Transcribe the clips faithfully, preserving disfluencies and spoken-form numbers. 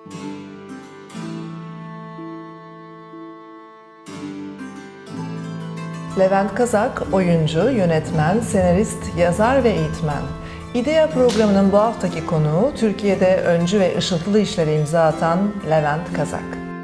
Levent Kazak, oyuncu, yönetmen, senarist, yazar ve eğitmen. İdea programının bu haftaki konuğu, Türkiye'de öncü ve ışıltılı işlere imza atan Levent Kazak.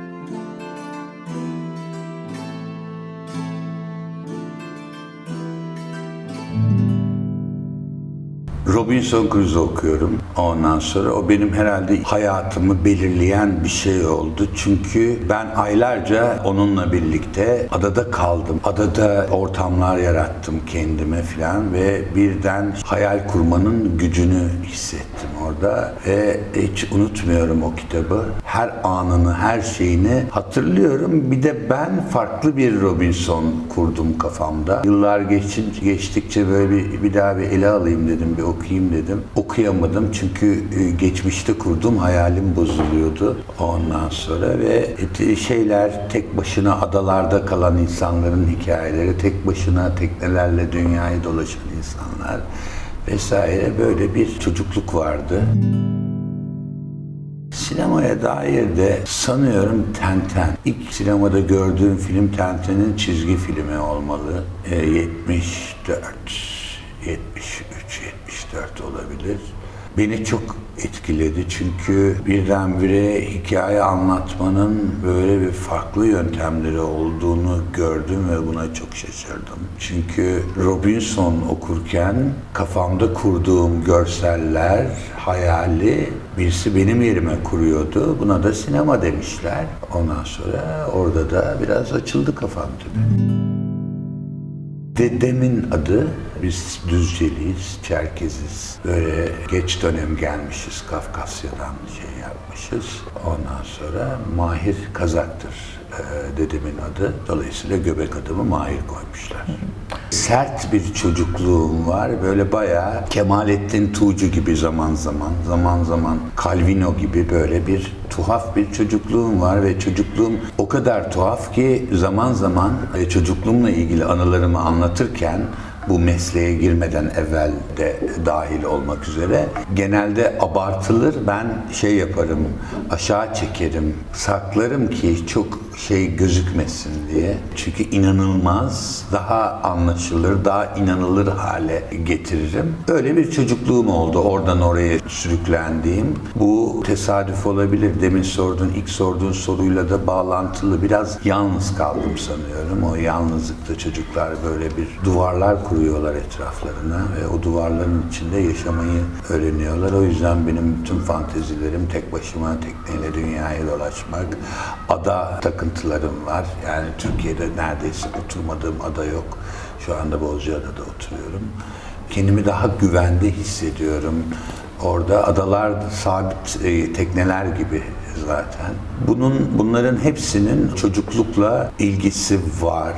Robinson Crusoe okuyorum. Ondan sonra o benim herhalde hayatımı belirleyen bir şey oldu. Çünkü ben aylarca onunla birlikte adada kaldım. Adada ortamlar yarattım kendime falan ve birden hayal kurmanın gücünü hissettim orada. Ve hiç unutmuyorum o kitabı. Her anını, her şeyini hatırlıyorum. Bir de ben farklı bir Robinson kurdum kafamda. Yıllar geçince, geçtikçe böyle bir, bir daha bir ele alayım dedim, bir okuyayım dedim. Okuyamadım çünkü geçmişte kurduğum hayalim bozuluyordu ondan sonra ve şeyler, tek başına adalarda kalan insanların hikayeleri, tek başına teknelerle dünyayı dolaşan insanlar vesaire, böyle bir çocukluk vardı. Sinemaya dair de sanıyorum Tintin. İlk sinemada gördüğüm film Tintin'in çizgi filmi olmalı. E, yetmiş dört, yetmiş üç, yetmiş dört olabilir. Beni çok etkiledi çünkü birdenbire hikaye anlatmanın böyle bir farklı yöntemleri olduğunu gördüm ve buna çok şaşırdım. Çünkü Robinson okurken kafamda kurduğum görseller, hayali birisi benim yerime kuruyordu. Buna da sinema demişler. Ondan sonra orada da biraz açıldı kafam tabii. Dedemin adı, biz Düzceliyiz, Çerkeziz. Böyle geç dönem gelmişiz, Kafkasya'dan şey yapmışız. Ondan sonra Mahir Kazak'tır e, dedemin adı. Dolayısıyla göbek adımı Mahir koymuşlar. Sert bir çocukluğum var. Böyle bayağı Kemalettin Tuğcu gibi zaman zaman, zaman zaman Calvino gibi böyle bir tuhaf bir çocukluğum var ve çocukluğum o kadar tuhaf ki zaman zaman çocukluğumla ilgili anılarımı anlatırken, bu mesleğe girmeden evvel de dahil olmak üzere, genelde abartılır. Ben şey yaparım, aşağı çekerim, saklarım ki çok şey gözükmesin diye. Çünkü inanılmaz, daha anlaşılır, daha inanılır hale getiririm. Öyle bir çocukluğum oldu, oradan oraya sürüklendiğim. Bu tesadüf olabilir. Demin sorduğun, ilk sorduğun soruyla da bağlantılı. Biraz yalnız kaldım sanıyorum. O yalnızlıkta çocuklar böyle bir duvarlar kuruyorlar etraflarına ve o duvarların içinde yaşamayı öğreniyorlar. O yüzden benim bütün fantezilerim tek başıma tekneyle dünyayı dolaşmak, ada takıntılarım var. Yani Türkiye'de neredeyse oturmadığım ada yok. Şu anda Bozcaada'da oturuyorum. Kendimi daha güvende hissediyorum. Orada adalar sabit e, tekneler gibi zaten. Bunun, bunların hepsinin çocuklukla ilgisi var.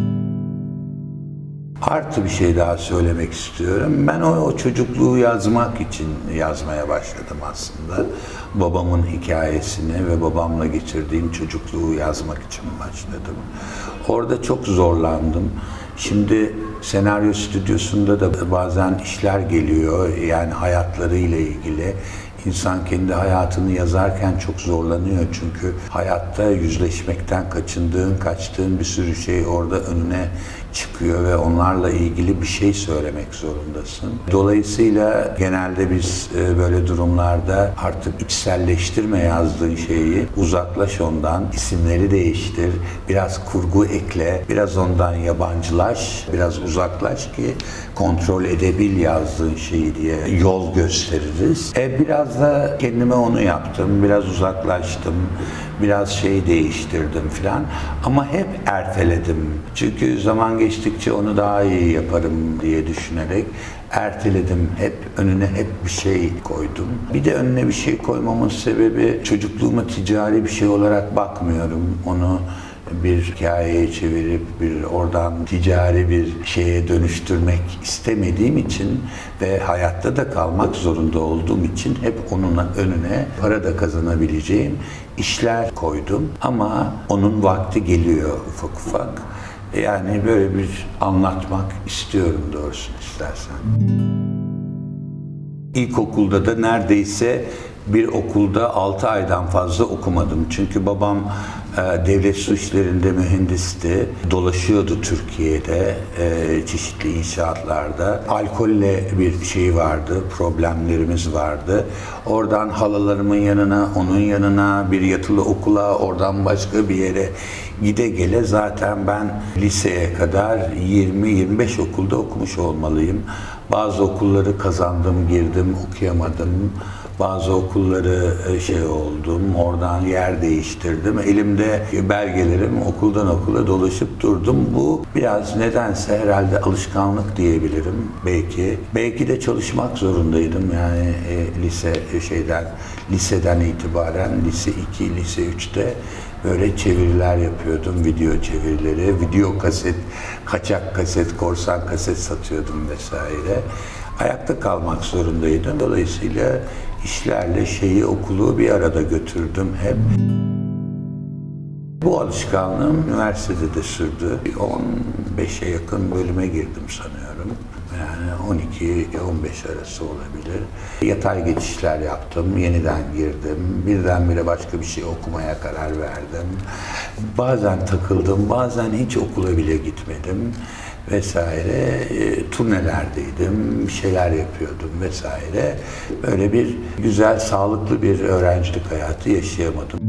Artı bir şey daha söylemek istiyorum. Ben o, o çocukluğu yazmak için yazmaya başladım aslında. Babamın hikayesini ve babamla geçirdiğim çocukluğu yazmak için başladım. Orada çok zorlandım. Şimdi senaryo stüdyosunda da bazen işler geliyor, yani hayatlarıyla ilgili. İnsan kendi hayatını yazarken çok zorlanıyor çünkü hayatta yüzleşmekten kaçındığın, kaçtığın bir sürü şey orada önüne çıkıyor ve onlarla ilgili bir şey söylemek zorundasın. Dolayısıyla genelde biz böyle durumlarda artık içselleştirme yazdığın şeyi, uzaklaş ondan, isimleri değiştir, biraz kurgu ekle, biraz ondan yabancılaş, biraz uzaklaş ki kontrol edebil yazdığın şeyi diye yol gösteririz. E biraz da kendime onu yaptım, biraz uzaklaştım, biraz şey değiştirdim filan ama hep erteledim. Çünkü zaman geçtikçe onu daha iyi yaparım diye düşünerek erteledim. Hep önüne hep bir şey koydum. Bir de önüne bir şey koymamın sebebi, çocukluğuma ticari bir şey olarak bakmıyorum. Onu bir hikayeye çevirip bir oradan ticari bir şeye dönüştürmek istemediğim için ve hayatta da kalmak zorunda olduğum için hep onun önüne para da kazanabileceğim işler koydum. Ama onun vakti geliyor ufak ufak. Yani böyle bir anlatmak istiyorum doğrusunu istersen. İlkokulda da neredeyse bir okulda altı aydan fazla okumadım. Çünkü babam e, devlet su işlerinde mühendisti. Dolaşıyordu Türkiye'de e, çeşitli inşaatlarda. Alkolle bir şey vardı, problemlerimiz vardı. Oradan halalarımın yanına, onun yanına, bir yatılı okula, oradan başka bir yere gide gele zaten ben liseye kadar yirmi yirmi beş okulda okumuş olmalıyım. Bazı okulları kazandım, girdim, okuyamadım. Bazı okulları şey oldum, oradan yer değiştirdim. Elimde belgelerim, okuldan okula dolaşıp durdum. Bu biraz nedense herhalde alışkanlık diyebilirim belki. Belki de çalışmak zorundaydım yani e, lise şeyden, liseden itibaren lise iki, lise üçte böyle çeviriler yapıyordum, video çevirileri, video kaset, kaçak kaset, korsan kaset satıyordum vesaire. Ayakta kalmak zorundaydım. Dolayısıyla işlerle şeyi, okulu bir arada götürdüm hep. Bu alışkanlığım üniversitede de sürdü. on beşe yakın bölüme girdim sanıyorum. Yani on iki on beş arası olabilir. Yatay geçişler yaptım, yeniden girdim. Birdenbire başka bir şey okumaya karar verdim. Bazen takıldım, bazen hiç okula bile gitmedim vesaire. E, turnelerdeydim, bir şeyler yapıyordum vesaire. Böyle bir güzel, sağlıklı bir öğrencilik hayatı yaşayamadım.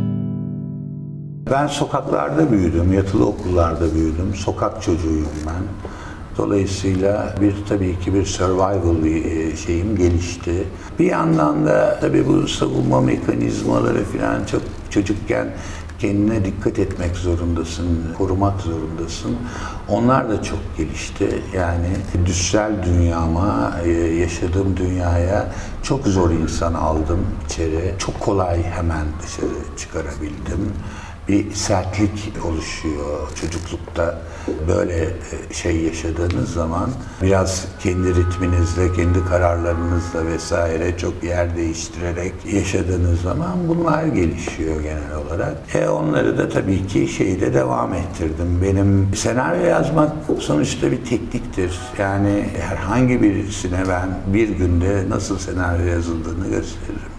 Ben sokaklarda büyüdüm, yatılı okullarda büyüdüm. Sokak çocuğuyum ben. Dolayısıyla bir tabii ki bir survival bir şeyim gelişti. Bir yandan da tabii bu savunma mekanizmaları falan çok çocukken kendine dikkat etmek zorundasın, korumak zorundasın. Onlar da çok gelişti. Yani düşsel dünyama, yaşadığım dünyaya çok zor insan aldım içeri. Çok kolay hemen dışarı çıkarabildim. Bir sertlik oluşuyor çocuklukta. Böyle şey yaşadığınız zaman biraz kendi ritminizle, kendi kararlarınızla vesaire çok yer değiştirerek yaşadığınız zaman bunlar gelişiyor genel olarak. E onları da tabii ki şeyde devam ettirdim. Benim senaryo yazmak sonuçta bir tekniktir. Yani herhangi birisine ben bir günde nasıl senaryo yazıldığını gösteririm.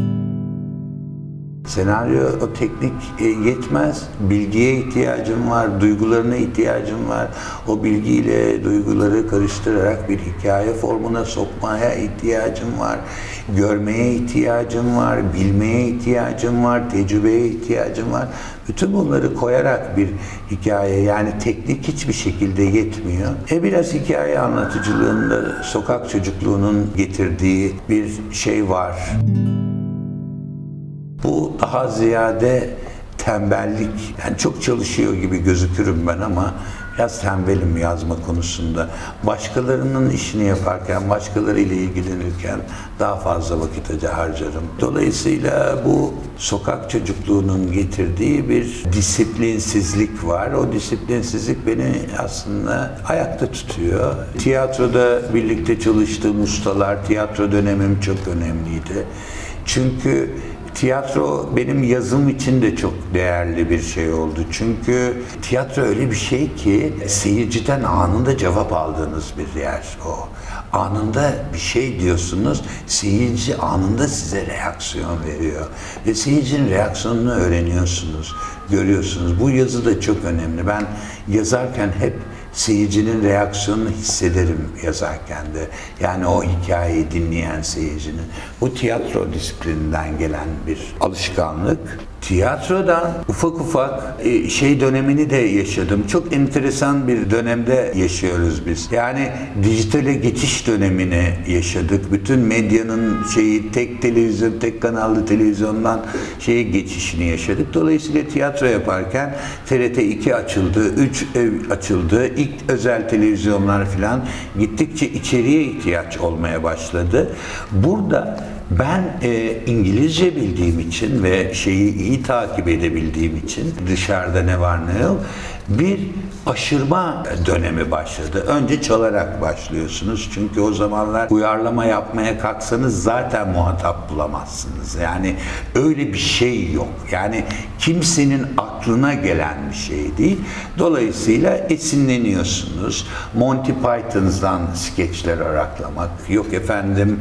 Senaryo, o teknik yetmez. Bilgiye ihtiyacım var, duygularına ihtiyacım var. O bilgiyle duyguları karıştırarak bir hikaye formuna sokmaya ihtiyacım var. Görmeye ihtiyacım var, bilmeye ihtiyacım var, tecrübeye ihtiyacım var. Bütün bunları koyarak bir hikaye, yani teknik hiçbir şekilde yetmiyor. E biraz hikaye anlatıcılığında sokak çocukluğunun getirdiği bir şey var. Bu daha ziyade tembellik. Yani çok çalışıyor gibi gözükürüm ben ama biraz tembelim yazma konusunda. Başkalarının işini yaparken, başkalarıyla ilgilenirken daha fazla vakit harcarım. Dolayısıyla bu sokak çocukluğunun getirdiği bir disiplinsizlik var. O disiplinsizlik beni aslında ayakta tutuyor. Tiyatroda birlikte çalıştığım ustalar, tiyatro dönemim çok önemliydi. Çünkü tiyatro benim yazım için de çok değerli bir şey oldu. Çünkü tiyatro öyle bir şey ki seyirciden anında cevap aldığınız bir yer o. Anında bir şey diyorsunuz, seyirci anında size reaksiyon veriyor. Ve seyircinin reaksiyonunu öğreniyorsunuz, görüyorsunuz. Bu yazı da çok önemli. Ben yazarken hep seyircinin reaksiyonunu hissederim yazarken de. Yani o hikayeyi dinleyen seyircinin. Bu tiyatro disiplininden gelen bir alışkanlık. Tiyatrodan ufak ufak şey dönemini de yaşadım. Çok enteresan bir dönemde yaşıyoruz biz. Yani dijitale geçiş dönemini yaşadık. Bütün medyanın şeyi tek televizyon, tek kanallı televizyondan şeye geçişini yaşadık. Dolayısıyla tiyatro yaparken T R T iki açıldı, üç açıldı. İlk özel televizyonlar falan gittikçe içeriye ihtiyaç olmaya başladı. Burada ben e, İngilizce bildiğim için ve şeyi iyi takip edebildiğim için dışarıda ne var ne yok bir aşırma dönemi başladı. Önce çalarak başlıyorsunuz çünkü o zamanlar uyarlama yapmaya kalksanız zaten muhatap bulamazsınız. Yani öyle bir şey yok. Yani kimsenin aklına gelen bir şey değil. Dolayısıyla esinleniyorsunuz. Monty Python'dan skeçler araklamak, yok efendim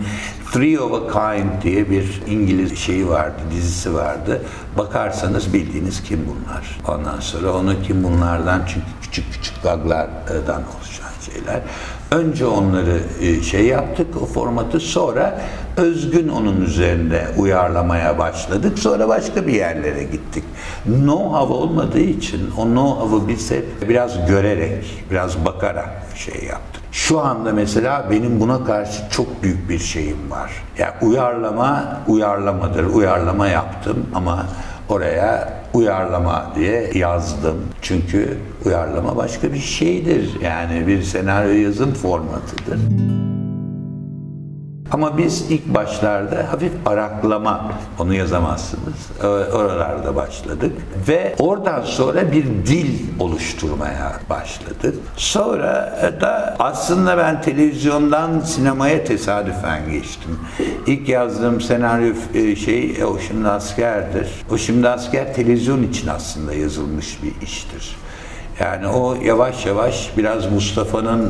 Three of a Kind diye bir İngiliz şeyi vardı, dizisi vardı. Bakarsanız bildiğiniz kim bunlar. Ondan sonra onu kim bunlardan, çünkü küçük küçük gaglardan oluşan şeyler. Önce onları şey yaptık, o formatı, sonra özgün onun üzerinde uyarlamaya başladık. Sonra başka bir yerlere gittik. Know-how olmadığı için o know-how'ı biz hep biraz görerek, biraz bakarak şey yaptık. Şu anda mesela benim buna karşı çok büyük bir şeyim var. Yani uyarlama, uyarlamadır. Uyarlama yaptım ama oraya uyarlama diye yazdım. Çünkü uyarlama başka bir şeydir. Yani bir senaryo yazım formatıdır. Ama biz ilk başlarda hafif araklama, onu yazamazsınız, oralarda başladık. Ve oradan sonra bir dil oluşturmaya başladık. Sonra da aslında ben televizyondan sinemaya tesadüfen geçtim. İlk yazdığım senaryo şey, O Şimdi Asker'dir. O Şimdi Asker televizyon için aslında yazılmış bir iştir. Yani o yavaş yavaş biraz Mustafa'nın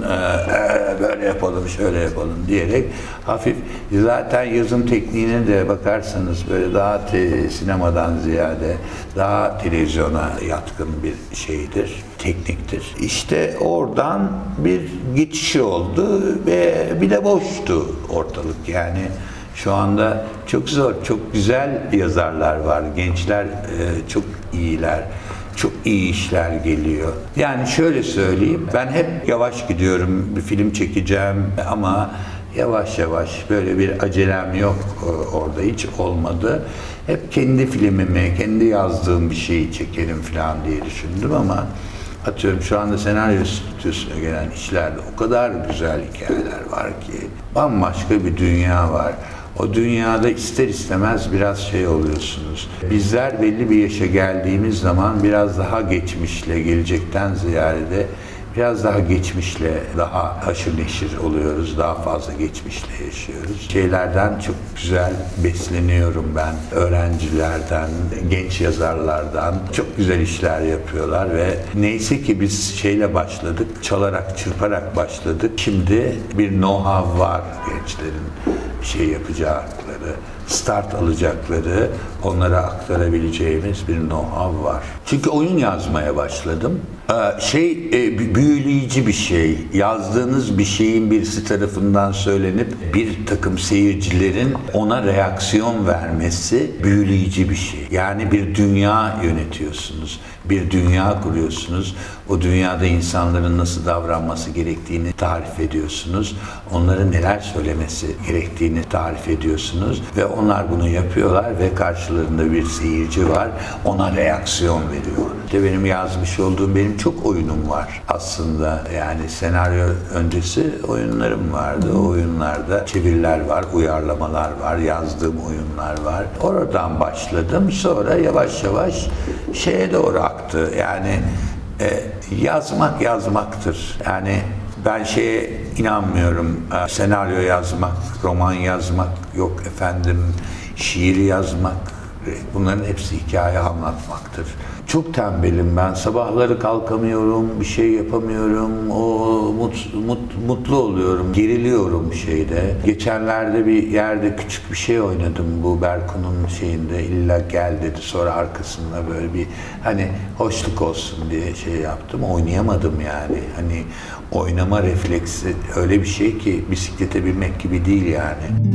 e, böyle yapalım, şöyle yapalım diyerek hafif, zaten yazım tekniğine de bakarsanız böyle daha te, sinemadan ziyade daha televizyona yatkın bir şeydir, tekniktir. İşte oradan bir geçiş oldu ve bir de boştu ortalık yani. Şu anda çok zor, çok güzel yazarlar var, gençler e, çok iyiler. Çok iyi işler geliyor. Yani şöyle söyleyeyim, ben hep yavaş gidiyorum, bir film çekeceğim ama yavaş yavaş, böyle bir acelem yok orada, hiç olmadı. Hep kendi filmimi, kendi yazdığım bir şeyi çekerim falan diye düşündüm ama atıyorum şu anda senaryo stüdyosuna gelen işlerde o kadar güzel hikayeler var ki, bambaşka bir dünya var. O dünyada ister istemez biraz şey oluyorsunuz. Bizler belli bir yaşa geldiğimiz zaman biraz daha geçmişle, gelecekten ziyade biraz daha geçmişle daha haşır neşir oluyoruz. Daha fazla geçmişle yaşıyoruz. Şeylerden çok güzel besleniyorum ben. Öğrencilerden, genç yazarlardan çok güzel işler yapıyorlar ve neyse ki biz şeyle başladık, çalarak, çırparak başladık. Şimdi bir know-how var gençlerin. Şey yapacakları, start alacakları, onlara aktarabileceğimiz bir know-how var. Çünkü oyun yazmaya başladım. Şey, büyüleyici bir şey. Yazdığınız bir şeyin birisi tarafından söylenip bir takım seyircilerin ona reaksiyon vermesi büyüleyici bir şey. Yani bir dünya yönetiyorsunuz, bir dünya kuruyorsunuz. O dünyada insanların nasıl davranması gerektiğini tarif ediyorsunuz. Onların neler söylemesi gerektiğini tarif ediyorsunuz. Ve onlar bunu yapıyorlar ve karşılarında bir seyirci var. Ona reaksiyon veriyor. İşte benim yazmış olduğum, benim çok oyunum var aslında. Yani senaryo öncesi oyunlarım vardı. O oyunlarda çeviriler var, uyarlamalar var, yazdığım oyunlar var. Oradan başladım. Sonra yavaş yavaş şeye doğru aktı. Yani e, yazmak yazmaktır. Yani ben şeye inanmıyorum. E, senaryo yazmak, roman yazmak, yok efendim şiir yazmak. Bunların hepsi hikaye anlatmaktır. Çok tembelim ben. Sabahları kalkamıyorum, bir şey yapamıyorum. O mut, mut, mutlu oluyorum, geriliyorum şeyde. Geçenlerde bir yerde küçük bir şey oynadım bu Berkun'un şeyinde. İlla gel dedi. Sonra arkasında böyle bir hani hoşluk olsun diye şey yaptım. Oynayamadım yani. Hani oynama refleksi öyle bir şey ki bisiklete binmek gibi değil yani.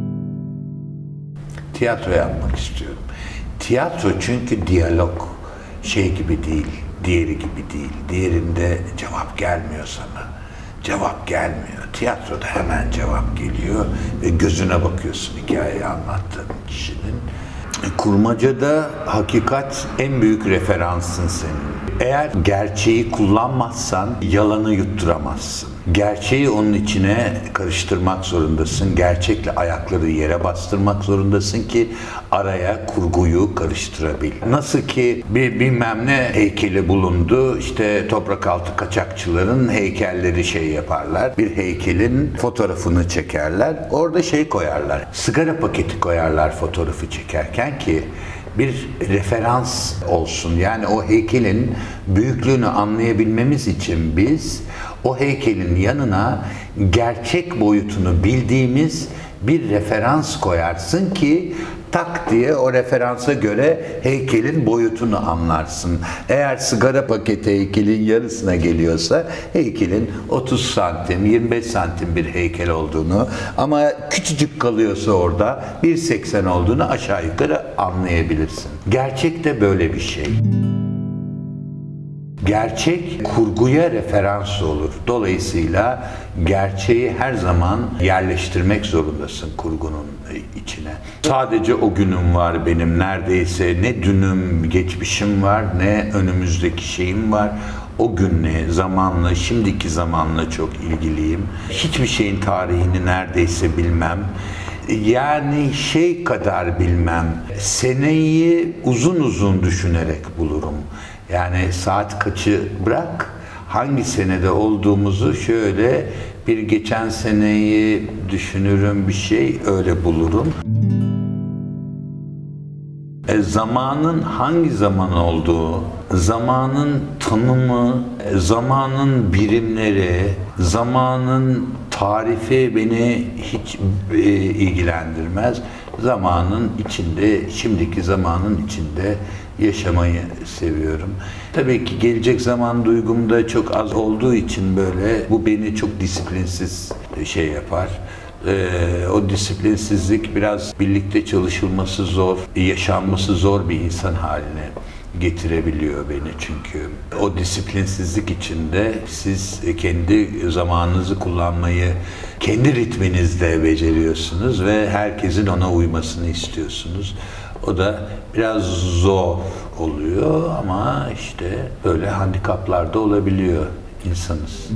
Tiyatro yapmak istiyorum. Tiyatro çünkü diyalog. Şey gibi değil, diğeri gibi değil. Diğerinde cevap gelmiyor sana. Cevap gelmiyor. Tiyatroda hemen cevap geliyor ve gözüne bakıyorsun hikayeyi anlattığın kişinin. Kurmacada hakikat en büyük referansın senin. Eğer gerçeği kullanmazsan yalanı yutturamazsın. Gerçeği onun içine karıştırmak zorundasın. Gerçekle ayakları yere bastırmak zorundasın ki araya kurguyu karıştırabil. Nasıl ki bir bilmem ne heykeli bulundu, işte toprak altı kaçakçıların heykelleri şey yaparlar. Bir heykelin fotoğrafını çekerler. Orada şey koyarlar, sigara paketi koyarlar fotoğrafı çekerken ki bir referans olsun. Yani o heykelin büyüklüğünü anlayabilmemiz için biz o heykelin yanına gerçek boyutunu bildiğimiz bir referans koyarsın ki tak diye o referansa göre heykelin boyutunu anlarsın. Eğer sigara paketi heykelin yarısına geliyorsa heykelin otuz santim, yirmi beş santim bir heykel olduğunu, ama küçücük kalıyorsa orada bir seksen olduğunu aşağı yukarı anlayabilirsin. Gerçek de böyle bir şey. Gerçek kurguya referans olur. Dolayısıyla gerçeği her zaman yerleştirmek zorundasın kurgunun içine. Sadece o günüm var benim, neredeyse ne dünüm, geçmişim var, ne önümüzdeki şeyim var. O günle, zamanla, şimdiki zamanla çok ilgiliyim. Hiçbir şeyin tarihini neredeyse bilmem. Yani şey kadar bilmem, seneyi uzun uzun düşünerek bulurum. Yani saat kaçı bırak, hangi senede olduğumuzu şöyle bir geçen seneyi düşünürüm, bir şey öyle bulurum. E, zamanın hangi zaman olduğu, zamanın tanımı, e, zamanın birimleri, zamanın tarifi beni hiç e, ilgilendirmez. Zamanın içinde, şimdiki zamanın içinde yaşamayı seviyorum. Tabii ki gelecek zaman duygum da çok az olduğu için böyle bu beni çok disiplinsiz şey yapar. Ee, o disiplinsizlik biraz birlikte çalışılması zor, yaşanması zor bir insan haline getirebiliyor beni çünkü. O disiplinsizlik içinde siz kendi zamanınızı kullanmayı kendi ritminizde beceriyorsunuz ve herkesin ona uymasını istiyorsunuz. O da biraz zor oluyor ama işte böyle handikaplar da olabiliyor, insanız.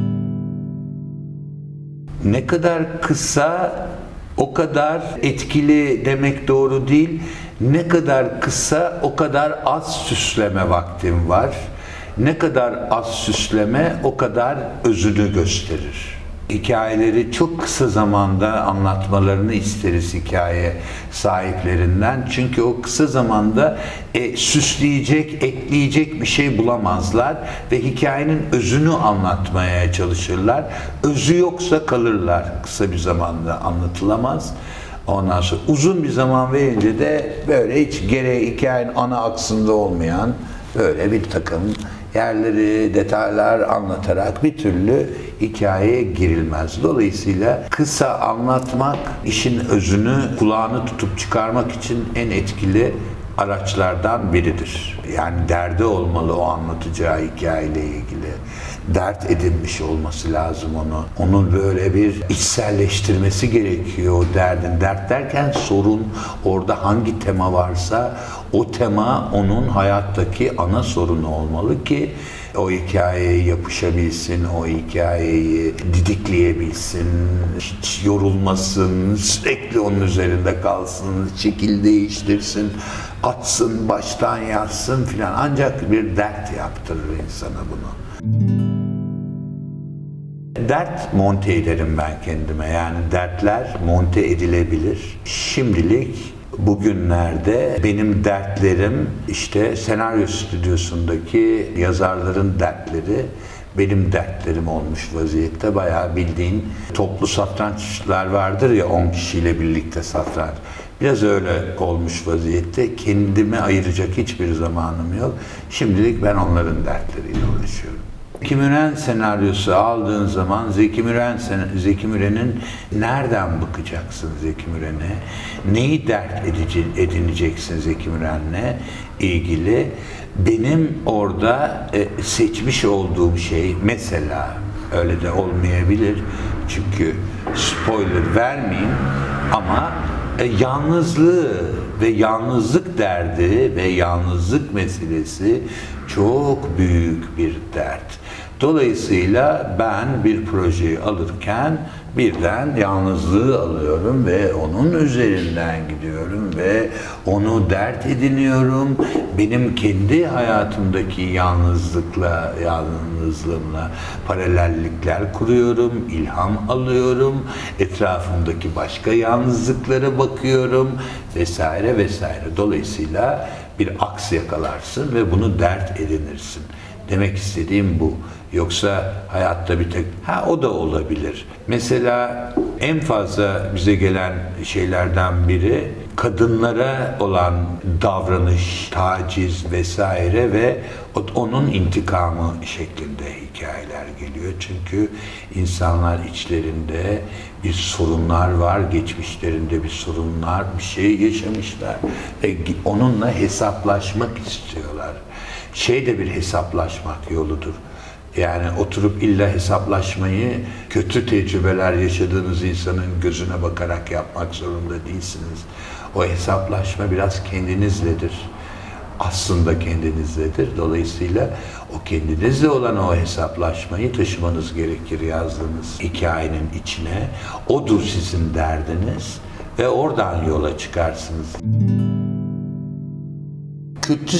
Ne kadar kısa o kadar etkili demek doğru değil. Ne kadar kısa o kadar az süsleme vaktim var. Ne kadar az süsleme o kadar özünü gösterir. Hikayeleri çok kısa zamanda anlatmalarını isteriz hikaye sahiplerinden. Çünkü o kısa zamanda e, süsleyecek, ekleyecek bir şey bulamazlar ve hikayenin özünü anlatmaya çalışırlar. Özü yoksa kalırlar. Kısa bir zamanda anlatılamaz. Ondan sonra uzun bir zaman verince de böyle hiç gereği hikayenin ana aksında olmayan böyle bir takım yerleri, detaylar anlatarak bir türlü hikayeye girilmez. Dolayısıyla kısa anlatmak, işin özünü kulağını tutup çıkarmak için en etkili araçlardan biridir. Yani derdi olmalı o anlatacağı hikayeyle ilgili. Dert edinmiş olması lazım onu. Onun böyle bir içselleştirmesi gerekiyor o derdin. Dert derken sorun, orada hangi tema varsa o tema onun hayattaki ana sorunu olmalı ki o hikayeye yapışabilsin, o hikayeyi didikleyebilsin, hiç yorulmasın, sürekli onun üzerinde kalsın, şekil değiştirsin, atsın, baştan yazsın filan. Ancak bir dert yaptırır insana bunu. Dert monte ederim ben kendime. Yani dertler monte edilebilir. Şimdilik bugünlerde benim dertlerim işte senaryo stüdyosundaki yazarların dertleri benim dertlerim olmuş vaziyette. Bayağı bildiğin toplu satrançlar vardır ya, on kişiyle birlikte satranç. Biraz öyle olmuş vaziyette. Kendime ayıracak hiçbir zamanım yok. Şimdilik ben onların dertleriyle uğraşıyorum. Zeki Müren senaryosu aldığın zaman Zeki Müren Zeki Müren'in nereden bakacaksın Zeki Müren'e? Neyi dert edineceksin Zeki Müren'le ilgili? Benim orada e, seçmiş olduğum şey mesela, öyle de olmayabilir çünkü spoiler vermeyeyim ama e, yalnızlığı ve yalnızlık derdi ve yalnızlık meselesi çok büyük bir dert. Dolayısıyla ben bir projeyi alırken birden yalnızlığı alıyorum ve onun üzerinden gidiyorum ve onu dert ediniyorum. Benim kendi hayatımdaki yalnızlıkla, yalnızlığımla paralellikler kuruyorum, ilham alıyorum, etrafımdaki başka yalnızlıklara bakıyorum vesaire vesaire. Dolayısıyla bir aks yakalarsın ve bunu dert edinirsin. Demek istediğim bu. Yoksa hayatta bir tek, ha o da olabilir. Mesela en fazla bize gelen şeylerden biri kadınlara olan davranış, taciz vesaire ve onun intikamı şeklinde hikayeler geliyor. Çünkü insanlar içlerinde bir sorunlar var, geçmişlerinde bir sorunlar, bir şey yaşamışlar ve onunla hesaplaşmak istiyorlar. Şey de bir hesaplaşmak yoludur. Yani oturup illa hesaplaşmayı kötü tecrübeler yaşadığınız insanın gözüne bakarak yapmak zorunda değilsiniz. O hesaplaşma biraz kendinizledir. Aslında kendinizledir. Dolayısıyla o kendinizle olan o hesaplaşmayı taşımanız gerekir yazdığınız hikayenin içine. Odur sizin derdiniz ve oradan yola çıkarsınız. Kötü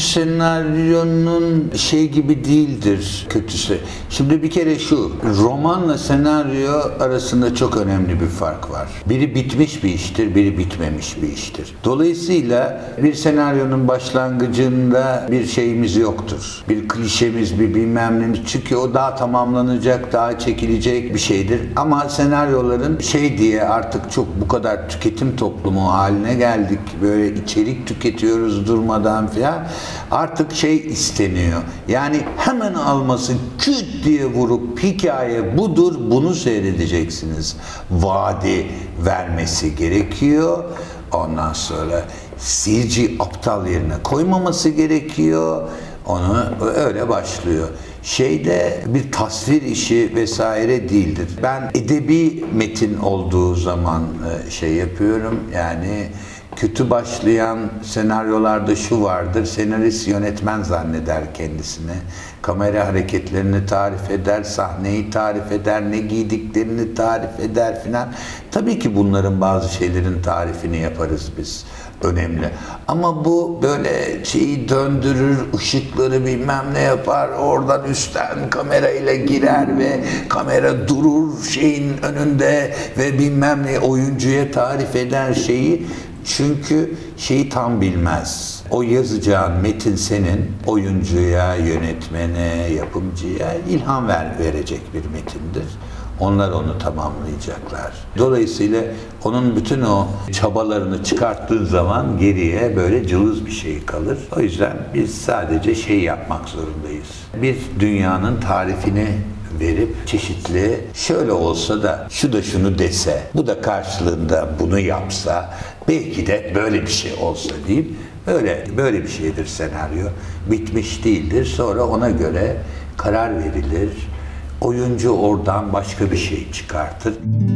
senaryonun şey gibi değildir kötüsü. Şimdi bir kere şu, romanla senaryo arasında çok önemli bir fark var. Biri bitmiş bir iştir, biri bitmemiş bir iştir. Dolayısıyla bir senaryonun başlangıcında bir şeyimiz yoktur. Bir klişemiz, bir bilmem ne. Çünkü o daha tamamlanacak, daha çekilecek bir şeydir. Ama senaryoların şey diye artık çok bu kadar tüketim toplumu haline geldik. Böyle içerik tüketiyoruz durmadan filan. Artık şey isteniyor. Yani hemen alması, küt diye vurup hikaye budur, bunu seyredeceksiniz. Vaadi vermesi gerekiyor. Ondan sonra seyirci aptal yerine koymaması gerekiyor. Onu öyle başlıyor. Şeyde bir tasvir işi vesaire değildir. Ben edebi metin olduğu zaman şey yapıyorum. Yani kötü başlayan senaryolarda şu vardır, senarist yönetmen zanneder kendisini. Kamera hareketlerini tarif eder, sahneyi tarif eder, ne giydiklerini tarif eder filan. Tabii ki bunların bazı şeylerin tarifini yaparız biz. Önemli. Ama bu böyle şeyi döndürür, ışıkları bilmem ne yapar, oradan üstten kamerayla girer ve kamera durur şeyin önünde ve bilmem ne oyuncuya tarif eder şeyi. Çünkü şeyi tam bilmez. O yazacağın metin senin oyuncuya, yönetmene, yapımcıya ilham ver, verecek bir metindir. Onlar onu tamamlayacaklar. Dolayısıyla onun bütün o çabalarını çıkarttığın zaman geriye böyle cılız bir şey kalır. O yüzden biz sadece şey yapmak zorundayız. Bir dünyanın tarifini verip çeşitli şöyle olsa da şu da şunu dese, bu da karşılığında bunu yapsa, belki de böyle bir şey olsa deyip böyle böyle bir şeydir senaryo. Bitmiş değildir. Sonra ona göre karar verilir. Oyuncu oradan başka bir şey çıkartır.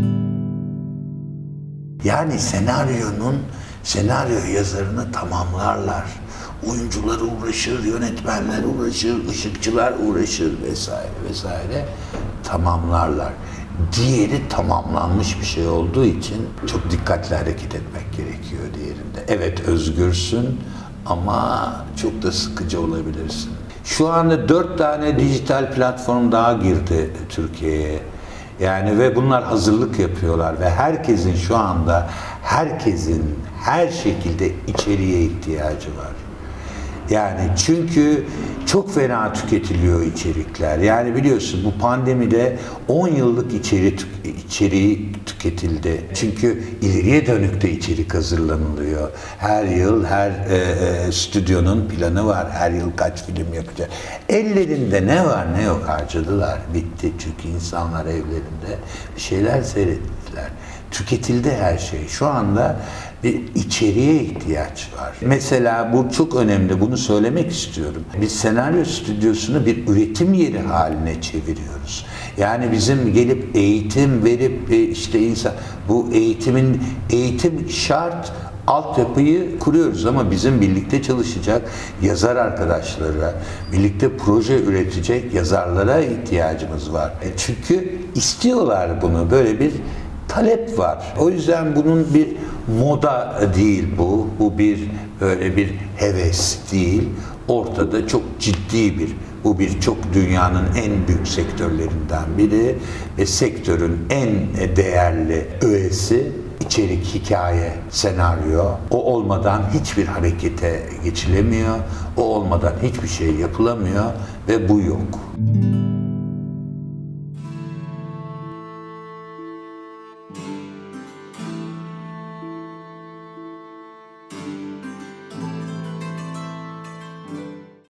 Yani senaryonun senaryo yazarını tamamlarlar. Oyuncular uğraşır, yönetmenler uğraşır, ışıkçılar uğraşır vesaire vesaire tamamlarlar. Diğeri tamamlanmış bir şey olduğu için çok dikkatli hareket etmek gerekiyor diğerinde. Evet özgürsün ama çok da sıkıcı olabilirsin. Şu anda dört tane dijital platform daha girdi Türkiye'ye. Yani ve bunlar hazırlık yapıyorlar ve herkesin şu anda herkesin her şekilde içeriğe ihtiyacı var. Yani çünkü çok fena tüketiliyor içerikler. Yani biliyorsun bu pandemide on yıllık içeri, içeriği tüketildi. Çünkü ileriye dönük de içerik hazırlanılıyor. Her yıl her e, e, stüdyonun planı var. Her yıl kaç film yapacak. Ellerinde ne var ne yok harcadılar. Bitti. Çünkü insanlar evlerinde bir şeyler seyrettiler. Tüketildi her şey. Şu anda bir içeriğe ihtiyaç var. Mesela bu çok önemli. Bunu söylemek istiyorum. Biz senaryo stüdyosunu bir üretim yeri haline çeviriyoruz. Yani bizim gelip eğitim verip işte insan bu eğitimin eğitim şart. Altyapıyı kuruyoruz ama bizim birlikte çalışacak yazar arkadaşlara, birlikte proje üretecek yazarlara ihtiyacımız var. E çünkü istiyorlar bunu. Böyle bir talep var. O yüzden bunun bir moda değil bu. Bu bir böyle bir heves değil. Ortada çok ciddi bir, bu bir çok dünyanın en büyük sektörlerinden biri ve sektörün en değerli öğesi içerik, hikaye, senaryo. O olmadan hiçbir harekete geçilemiyor. O olmadan hiçbir şey yapılamıyor ve bu yok.